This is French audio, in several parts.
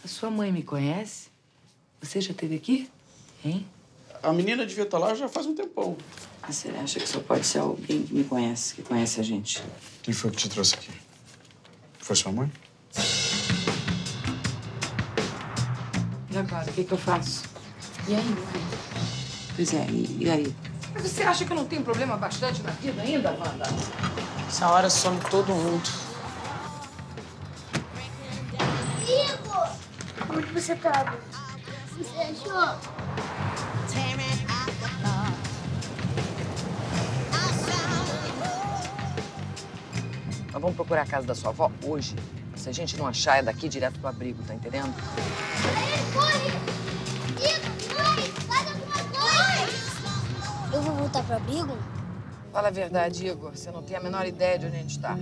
Sua mãe me conhece? Você já esteve aqui? Hein? A menina devia estar lá já faz um tempão. Você acha que só pode ser alguém que me conhece, que conhece a gente? Quem foi que te trouxe aqui? Foi sua mãe? E agora, o que eu faço? E aí, mãe? Pois é, e aí? Mas você acha que eu não tenho problema bastante na vida ainda, Wanda? Essa hora some todo mundo. Igor! Onde você tava? Você achou? Nós vamos procurar a casa da sua avó hoje. Se a gente não achar, é daqui direto pro abrigo, tá entendendo? Corre! Igor, mãe! Faz alguma coisa! Eu vou voltar pro abrigo? Fala a verdade, Igor. Você não tem a menor ideia de onde a gente tá.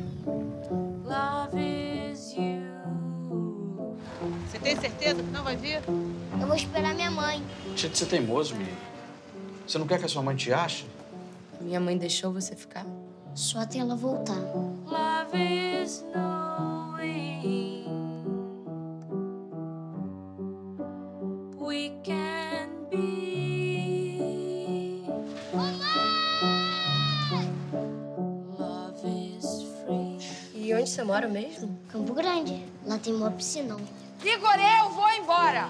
Você tem certeza que não vai vir? Eu vou esperar minha mãe. Deixa de ser teimoso, menino. Você não quer que a sua mãe te ache? Minha mãe deixou você ficar? Só até ela voltar. E onde você mora mesmo? Campo Grande. Lá tem uma piscinão. Igor, eu vou embora!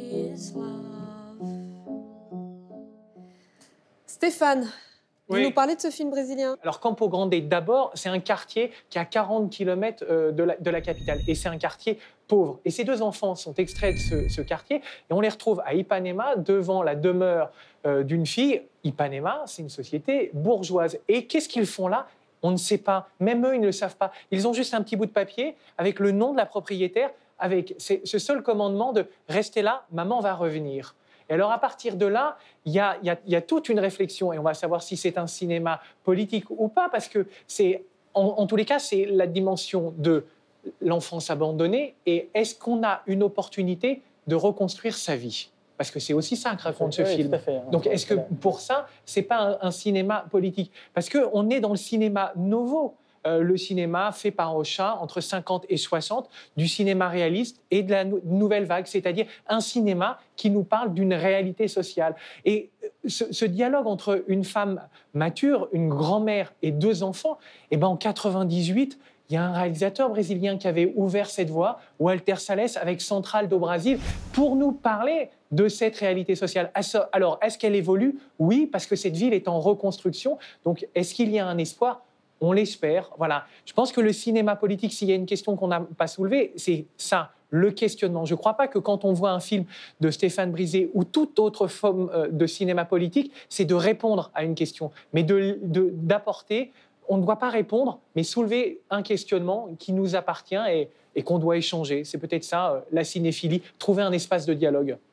Stéphane, vous Oui. nous parlez de ce film brésilien? Alors, Campo Grande, d'abord, c'est un quartier qui est à 40 km de la capitale. Et c'est un quartier pauvre. Et ces deux enfants sont extraits de ce quartier. Et on les retrouve à Ipanema, devant la demeure d'une fille. Ipanema, c'est une société bourgeoise. Et qu'est-ce qu'ils font là? On ne sait pas. Même eux, ils ne le savent pas. Ils ont juste un petit bout de papier avec le nom de la propriétaire, avec ce seul commandement de « restez là, maman va revenir ». Et alors, à partir de là, il y a toute une réflexion, et on va savoir si c'est un cinéma politique ou pas, parce que c'est, en tous les cas, c'est la dimension de l'enfance abandonnée, et est-ce qu'on a une opportunité de reconstruire sa vie? Parce que c'est aussi ça que raconte ce film. Tout à fait. Donc, est-ce que pour ça, c'est pas un cinéma politique? Parce qu'on est dans le cinéma novo. Le cinéma fait par Ocha entre 50 et 60, du cinéma réaliste et de la nouvelle vague, c'est-à-dire un cinéma qui nous parle d'une réalité sociale. Et ce dialogue entre une femme mature, une grand-mère et deux enfants, eh ben en 98, il y a un réalisateur brésilien qui avait ouvert cette voie, Walter Salles, avec Central do Brasil, pour nous parler de cette réalité sociale. Alors, est-ce qu'elle évolue? Oui, parce que cette ville est en reconstruction. Donc, est-ce qu'il y a un espoir? On l'espère, voilà. Je pense que le cinéma politique, s'il y a une question qu'on n'a pas soulevée, c'est ça, le questionnement. Je ne crois pas que quand on voit un film de Stéphane Brisé ou toute autre forme de cinéma politique, c'est de répondre à une question, mais d'apporter. On ne doit pas répondre, mais soulever un questionnement qui nous appartient et qu'on doit échanger. C'est peut-être ça, la cinéphilie, trouver un espace de dialogue.